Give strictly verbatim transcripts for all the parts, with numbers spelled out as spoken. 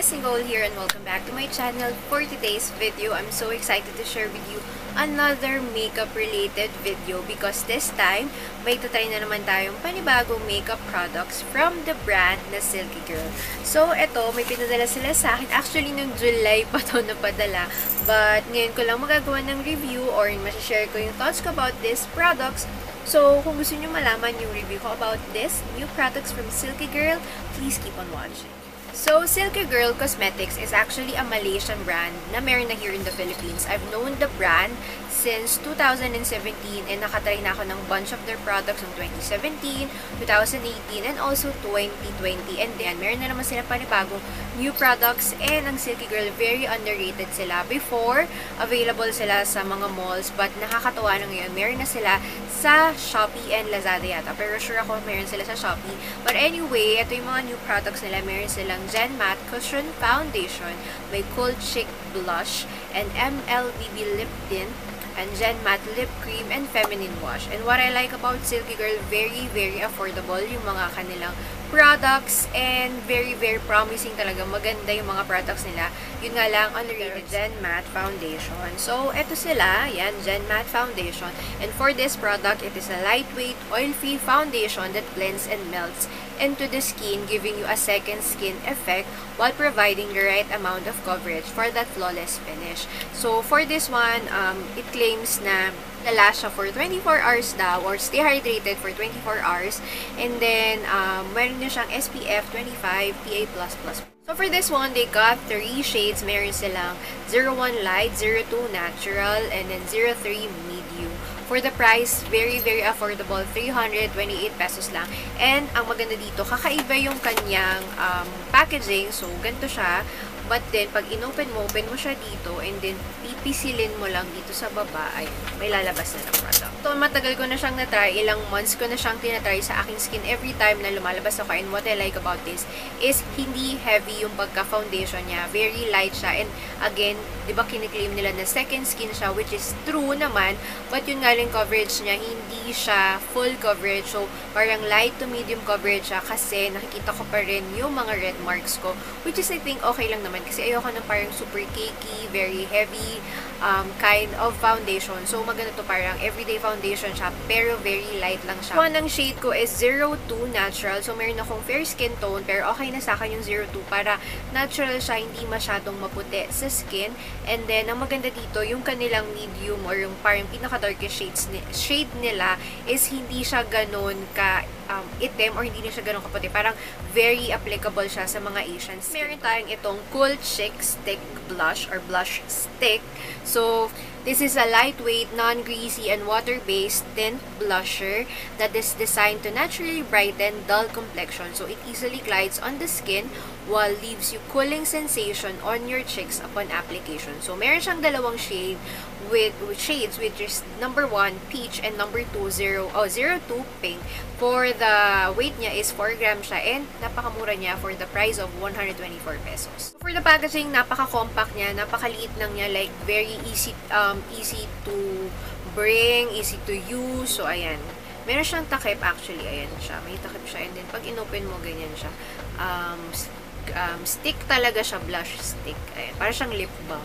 Nicole here and welcome back to my channel. For today's video, I'm so excited to share with you another makeup related video because this time, may tutry na naman tayong panibagong makeup products from the brand na Silky Girl. So, eto, may pinadala sila sa akin. Actually, nung July pa to napadala. But, ngayon ko lang magagawa ng review or masashare ko yung thoughts ko about these products. So, kung gusto nyo malaman yung review ko about this new products from Silky Girl, please keep on watching. So, Silky Girl Cosmetics is actually a Malaysian brand na meron na here in the Philippines. I've known the brand since two thousand seventeen and nakatry na ako ng bunch of their products ng twenty seventeen, two thousand eighteen, and also twenty twenty. And then, meron na naman sila panibagong new products and ang Silky Girl, very underrated sila. Before, available sila sa mga malls but nakakatawa na ngayon, meron na sila sa Shopee and Lazada yata. Pero sure ako meron sila sa Shopee. But anyway, ito yung mga new products nila. Meron silang Gen Matte Cushion Foundation, may Cold Chic Blush, and M L B B Lip Tint, and Gen Matte Lip Cream and Feminine Wash. And what I like about Silky Girl, very, very affordable yung mga kanilang products and very, very promising talaga. Maganda yung mga products nila. Yun nga lang, underrated Gen Matte Foundation. So, eto sila. Yan, Gen Matte Foundation. And for this product, it is a lightweight, oil-free foundation that blends and melts into the skin, giving you a second skin effect while providing the right amount of coverage for that flawless finish. So, for this one, um, it claims na last siya for twenty-four hours daw or stay hydrated for twenty-four hours. And then, um, meron din siyang S P F twenty-five P A plus plus. So, for this one, they got three shades. Meron silang zero one Light, zero two Natural, and then zero three Medium. For the price, very, very affordable. three hundred twenty-eight pesos lang. And, ang maganda dito, kakaiba yung kanyang um, packaging. So, ganito siya. But then, pag inopen mo, open mo siya dito, and then, pipisilin mo lang dito sa baba, ay, may lalabas na ng product. So, matagal ko na siyang na-try. Ilang months ko na siyang tinatry sa aking skin every time na lumalabas ako. And what I like about this is, hindi heavy yung pagka-foundation niya. Very light siya. And, again, di ba kiniklaim nila na second skin siya, which is true naman. But yun nga lang coverage niya, hindi siya full coverage. So, parang light to medium coverage siya kasi nakikita ko pa rin yung mga red marks ko. Which is, I think, okay lang naman. Kasi ayoko ng parang super cakey, very heavy um, kind of foundation. So, maganda to parang everyday foundation siya, pero very light lang siya. One ng shade ko is zero two Natural. So, meron akong fair skin tone, pero okay na sa akin yung zero two para natural siya, hindi masyadong maputi sa skin. And then, ang maganda dito, yung kanilang medium or yung parang pinaka-darkest shades ni shade nila is hindi siya ganun ka um, itim or hindi na siya ganun kaputi. Parang very applicable siya sa mga Asians. Meron tayong itong Cold Chic Stick Blush or Blush Stick. So, this is a lightweight, non-greasy, and water-based tint blusher that is designed to naturally brighten dull complexion. So, it easily glides on the skin while leaves you cooling sensation on your cheeks upon application. So, meron siyang dalawang shade with, with shades, which is number one, peach, and number two, zero, oh, zero two, pink. For the weight niya is four grams siya, and napakamura niya for the price of one hundred twenty-four pesos. For the packaging, napaka-compact niya, napakaliit lang niya, like very easy, um, easy to bring, easy to use. So, ayan. Meron siyang takip actually, ayan siya. May takip siya, and then pag inopen mo, ganyan siya. Um, um, stick talaga siya, blush stick. Ayan, para siyang lip balm.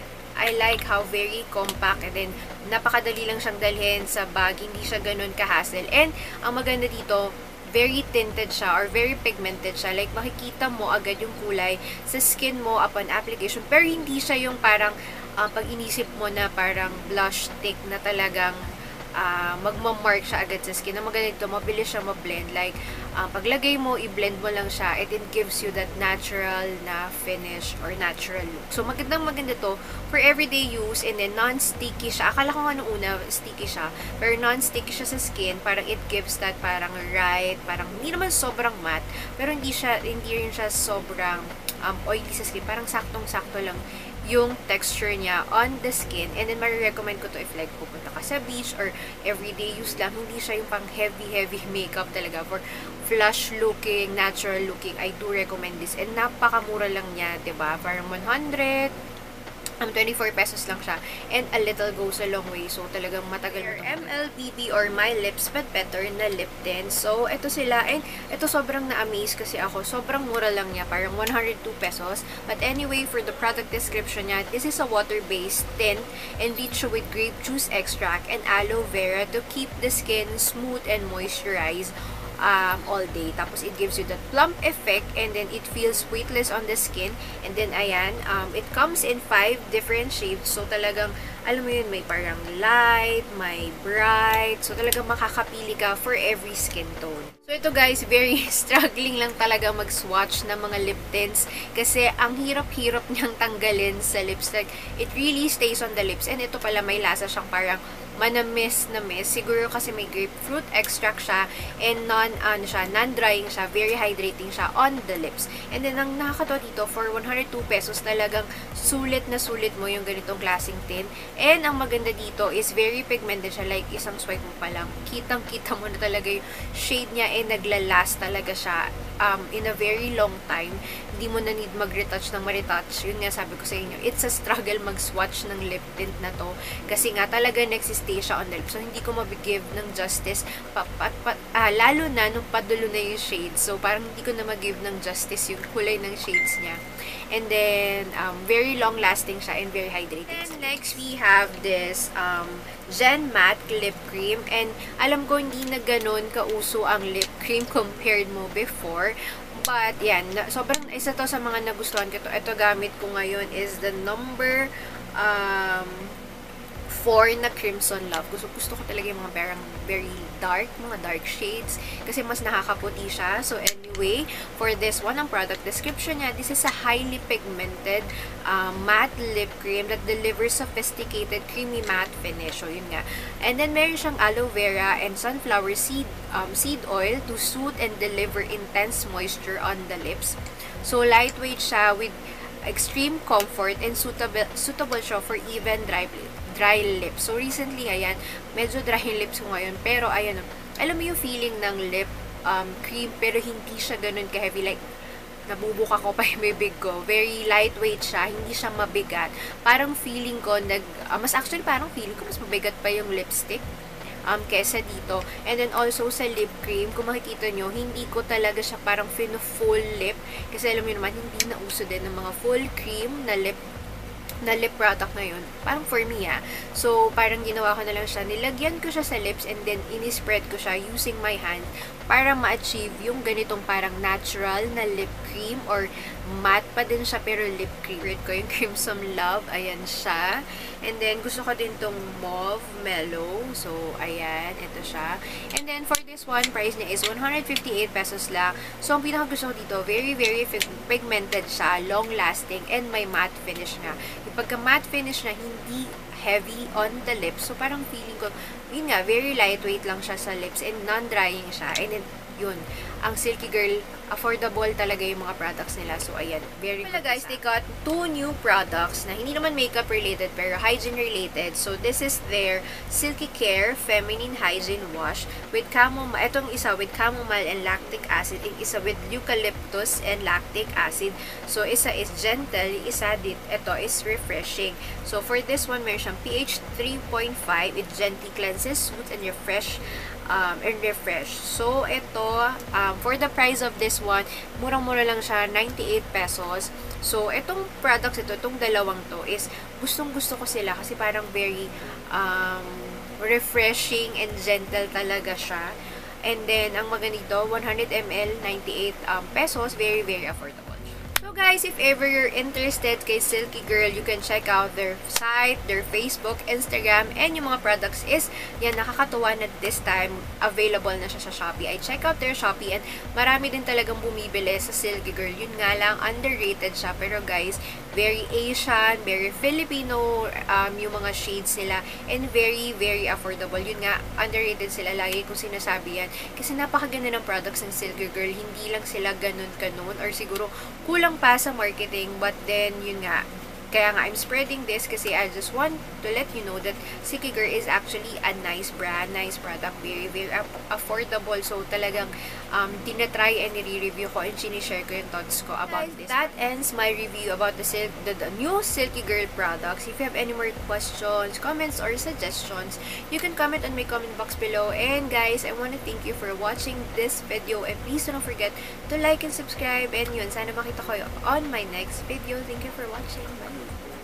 I like how very compact and then napakadali lang siyang dalhin sa bag, hindi siya ganun ka-hassle. And ang maganda dito, very tinted siya or very pigmented siya. Like makikita mo agad yung kulay sa skin mo upon application. Pero hindi siya yung parang uh, pag inisip mo na parang blush stick na talagang Uh, magmamark siya agad sa skin. Na maganda dito, mabilis siya ma-blend. Like, uh, paglagay mo, i-blend mo lang siya, and it gives you that natural na finish or natural look. So, magandang maganda to for everyday use, and then non-sticky siya. Akala ko nga nung una, sticky siya, pero non-sticky siya sa skin. Parang it gives that parang right, parang hindi naman sobrang matte, pero hindi siya, hindi rin siya sobrang um, oily sa skin. Parang saktong-sakto lang yung texture niya on the skin. And then, marirecommend ko to if like pupunta ka sa beach or everyday use lang. Hindi siya yung pang heavy-heavy makeup talaga. For flush looking, natural looking, I do recommend this. And napakamura lang niya, diba? Parang one hundred, Um, twenty-four pesos lang siya. And a little goes a long way. So, talagang matagal mo. M L B B or My Lips But Better na lip tint. So, ito sila. And ito sobrang na-amaze kasi ako. Sobrang mura lang niya. Parang one hundred two pesos. But anyway, for the product description niya, this is a water-based tint enriched with grape juice extract and aloe vera to keep the skin smooth and moisturized um, all day. Tapos, it gives you that plump effect and then it feels weightless on the skin. And then, ayan, um, it comes in five different shades. So, talagang, alam mo yun, may parang light, may bright. So, talagang makakapili ka for every skin tone. So, ito guys, very struggling lang talaga mag-swatch ng mga lip tints kasi ang hirap-hirap niyang tanggalin sa lips. Like, it really stays on the lips. And ito pala, may lasa siyang parang manamis na miss. Siguro kasi may grapefruit extract siya and non, ano siya, non-drying siya, very hydrating siya on the lips. And then, ang nakakatawa dito, for one hundred two pesos, talagang sulit na sulit mo yung ganitong klaseng tint. And, ang maganda dito is very pigmented siya. Like, isang swipe mo pa lang, kitang-kita mo na talaga yung shade niya and naglalast talaga siya um, in a very long time. Hindi mo na need mag-retouch ng ma-retouch. Yun nga sabi ko sa inyo, it's a struggle mag-swatch ng lip tint na to. Kasi nga talaga nag-stay siya on the lips. So, hindi ko mag-give ng justice. Pa, pa, pa, ah, lalo na nung padulo na yung shades. So, parang hindi ko na mag-give ng justice yung kulay ng shades niya. And then, um, very long-lasting siya and very hydrating. And next, we have this um, Gen Matte Lip Cream. And alam ko hindi na ganun kauso ang lip cream compared mo before. But, yan. Sobrang isa to sa mga nagustuhan ko to. Ito gamit ko ngayon is the number um, four na Crimson Love. Gusto, gusto ko talaga yung mga parang very dark, mga dark shades. Kasi mas nakakaputi siya. So, anyway, for this one, ang product description niya, this is a highly pigmented uh, matte lip cream that delivers sophisticated creamy matte finish. So, yun nga. And then, meron siyang aloe vera and sunflower seed um, seed oil to soothe and deliver intense moisture on the lips. So, lightweight siya with extreme comfort and suitable suitable siya for even dry dry lips. So, recently, ayan, medyo dry yung lips ko ngayon. Pero, ayan, alam mo yung feeling ng lip um, cream, pero hindi siya ganun ka-heavy. Like, nabubuka ko pa yung bibig ko. Very lightweight siya. Hindi siya mabigat. Parang feeling ko, nag, uh, mas actually, parang feeling ko, mas mabigat pa yung lipstick um, kesa dito. And then, also, sa lip cream, kung makikita nyo, hindi ko talaga siya parang full lip. Kasi, alam mo naman, hindi na uso din ng mga full cream na lip na lip product na yun. Parang for me, ah. So, parang ginawa ko na lang siya. Nilagyan ko siya sa lips and then inispread ko siya using my hand para ma-achieve yung ganitong parang natural na lip cream or matte pa din siya pero lip cream. Favorite ko yung Crimson Love. Ayan siya. And then, gusto ko din tong Mauve Mellow. So, ayan. Ito siya. And then, for this one, price niya is one hundred fifty-eight pesos lang. So, ang pinaka gusto ko dito, very, very pigmented siya, long-lasting, and may matte finish nga. Yung pagka matte finish na, hindi heavy on the lips. So, parang feeling ko, yun nga, very lightweight lang siya sa lips and non-drying siya. And then, yun, ang Silky Girl, affordable talaga yung mga products nila. So, ayan, very good. Guys, they got two new products na hindi naman makeup related, pero hygiene related. So, this is their Silky Care Feminine Hygiene Wash with chamomile. Itong isa with chamomile and lactic acid. Yung isa with eucalyptus and lactic acid. So, isa is gentle. Yung isa dit, ito is refreshing. So, for this one, meron siyang pH three point five. It gently cleanses, soothes, and refresh um, and refresh. So, ito, um, for the price of this one, murang-mura lang siya, ninety-eight pesos. So, itong products ito, itong dalawang to is, gustong-gusto ko sila kasi parang very um, refreshing and gentle talaga siya. And then, ang maganda dito, one hundred milliliters, ninety-eight um, pesos, very, very affordable. So guys, if ever you're interested kay Silky Girl, you can check out their site, their Facebook, Instagram, and yung mga products is, yan, nakakatuwa na this time, available na siya sa Shopee. I check out their Shopee and marami din talagang bumibili sa Silky Girl. Yun nga lang, underrated siya. Pero guys, very Asian, very Filipino, um, yung mga shades nila, and very, very affordable. Yun nga, underrated sila lagi kung sinasabi yan. Kasi napakaganda ng products ng Silky Girl. Hindi lang sila ganun-kanon, or siguro kulang pa sa marketing, but then, yun nga, Kaya nga, I'm spreading this kasi I just want to let you know that Silky Girl is actually a nice brand, nice product, very, very affordable. So, talagang um, tinatry and nire-review ko and sinishare ko yung thoughts ko about this. That ends my review about the, Sil the, the new Silky Girl products. If you have any more questions, comments, or suggestions, you can comment on my comment box below. And guys, I want to thank you for watching this video. And please don't forget to like and subscribe. And yun, sana makita ko on my next video. Thank you for watching. Bye!